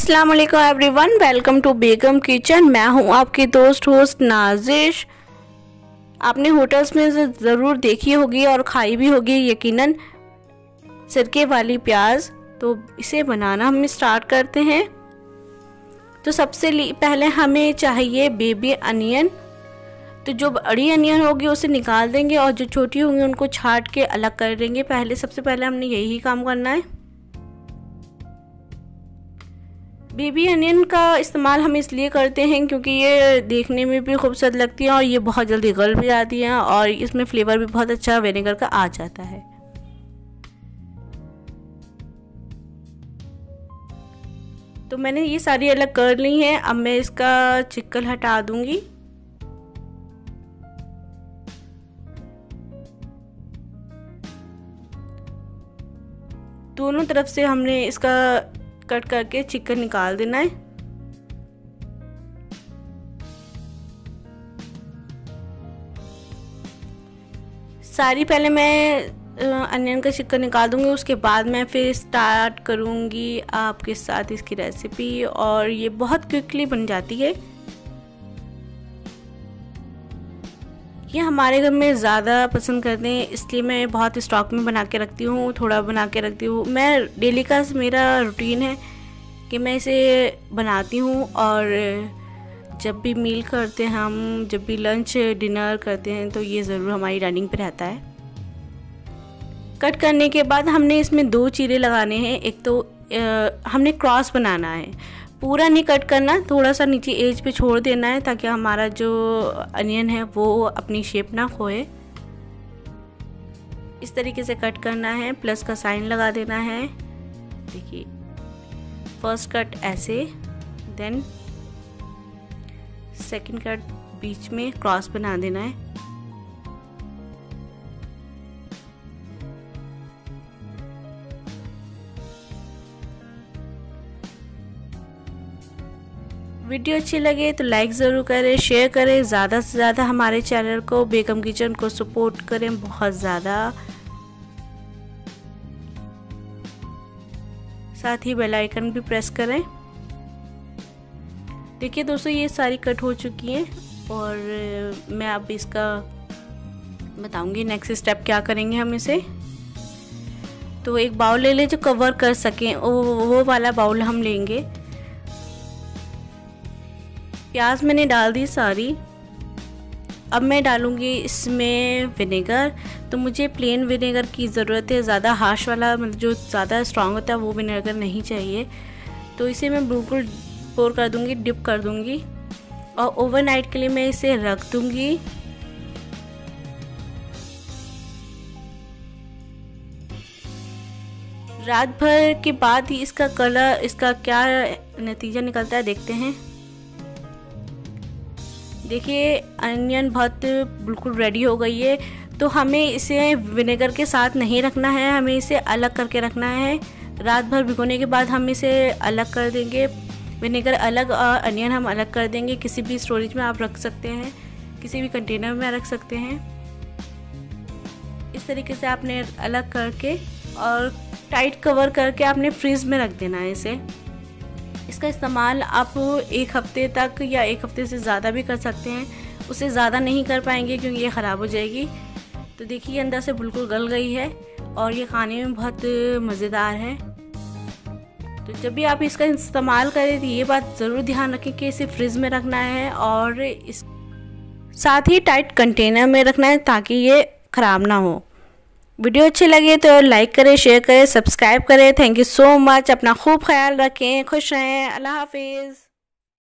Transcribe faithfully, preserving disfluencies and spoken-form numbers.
अस्सलाम वालेकुम everyone, welcome to Begum kitchen. मैं हूं आपकी दोस्त होस्ट नाजिश। आपने होटल्स में ज़रूर देखी होगी और खाई भी होगी यकीनन सिरके वाली प्याज। तो इसे बनाना हम स्टार्ट करते हैं। तो सबसे पहले हमें चाहिए बेबी अनियन। तो जो बड़ी अनियन होगी उसे निकाल देंगे और जो छोटी होंगी उनको छाट के अलग कर देंगे। पहले सबसे पहले हमने यही काम करना है। बेबी अनियन का इस्तेमाल हम इसलिए करते हैं क्योंकि ये देखने में भी खूबसूरत लगती है और ये बहुत जल्दी गल भी जाती है और इसमें फ्लेवर भी बहुत अच्छा विनेगर का आ जाता है। तो मैंने ये सारी अलग कर ली हैं। अब मैं इसका चिक्कल हटा दूंगी। दोनों तरफ से हमने इसका कट करके चिकन निकाल देना है। सारी पहले मैं अनियन का चिकन निकाल दूंगी, उसके बाद मैं फिर स्टार्ट करूंगी आपके साथ इसकी रेसिपी। और ये बहुत क्विकली बन जाती है। ये हमारे घर में ज़्यादा पसंद करते हैं, इसलिए मैं बहुत स्टॉक में बना के रखती हूँ, थोड़ा बना के रखती हूँ। मैं डेली का मेरा रूटीन है कि मैं इसे बनाती हूँ और जब भी मील करते हैं हम, जब भी लंच डिनर करते हैं तो ये ज़रूर हमारी डाइनिंग पे रहता है। कट करने के बाद हमने इसमें दो चीरे लगाने हैं। एक तो आ, हमने क्रॉस बनाना है, पूरा नहीं कट करना, थोड़ा सा नीचे एज पे छोड़ देना है ताकि हमारा जो अनियन है वो अपनी शेप ना खोए। इस तरीके से कट करना है, प्लस का साइन लगा देना है। देखिए फर्स्ट कट ऐसे, देन सेकंड कट बीच में क्रॉस बना देना है। वीडियो अच्छी लगे तो लाइक ज़रूर करें, शेयर करें, ज़्यादा से ज़्यादा हमारे चैनल को बेगम किचन को सपोर्ट करें बहुत ज़्यादा। साथ ही बेल आइकन भी प्रेस करें। देखिए दोस्तों ये सारी कट हो चुकी हैं और मैं अब इसका बताऊंगी नेक्स्ट स्टेप क्या करेंगे हम इसे। तो एक बाउल ले लें जो कवर कर सकें, वो वो वाला बाउल हम लेंगे। प्याज मैंने डाल दी सारी। अब मैं डालूंगी इसमें विनेगर। तो मुझे प्लेन विनेगर की ज़रूरत है, ज़्यादा हार्श वाला मतलब जो ज़्यादा स्ट्रॉन्ग होता है वो विनेगर नहीं चाहिए। तो इसे मैं बिल्कुल पोर कर दूंगी, डिप कर दूंगी और ओवरनाइट के लिए मैं इसे रख दूंगी। रात भर के बाद ही इसका कलर, इसका क्या नतीजा निकलता है देखते हैं। देखिए अनियन बहुत बिल्कुल रेडी हो गई है। तो हमें इसे विनेगर के साथ नहीं रखना है, हमें इसे अलग करके रखना है। रात भर भिगोने के बाद हम इसे अलग कर देंगे, विनेगर अलग और अनियन हम अलग कर देंगे। किसी भी स्टोरेज में आप रख सकते हैं, किसी भी कंटेनर में रख सकते हैं। इस तरीके से आपने अलग करके और टाइट कवर करके आपने फ्रीज में रख देना है इसे। इसका इस्तेमाल आप एक हफ्ते तक या एक हफ्ते से ज़्यादा भी कर सकते हैं। उससे ज़्यादा नहीं कर पाएंगे क्योंकि ये ख़राब हो जाएगी। तो देखिए अंदर से बिल्कुल गल गई है और ये खाने में बहुत मज़ेदार है। तो जब भी आप इसका इस्तेमाल करें तो ये बात ज़रूर ध्यान रखें कि इसे फ्रिज में रखना है और इस साथ ही टाइट कंटेनर में रखना है ताकि ये ख़राब ना हो। वीडियो अच्छी लगे तो लाइक करें, शेयर करें, सब्सक्राइब करें। Thank you so much. अपना खूब ख्याल रखें, खुश रहें। अल्लाह हाफिज़।